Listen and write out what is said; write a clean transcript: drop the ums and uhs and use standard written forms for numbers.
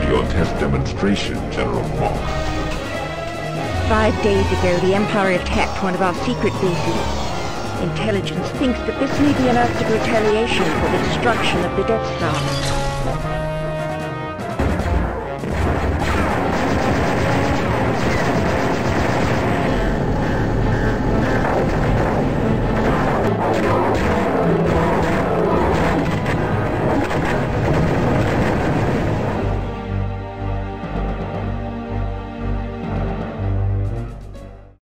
your test demonstration, General Monk. 5 days ago, the Empire attacked one of our secret bases. Intelligence thinks that this may be an act of retaliation for the destruction of the Death Star.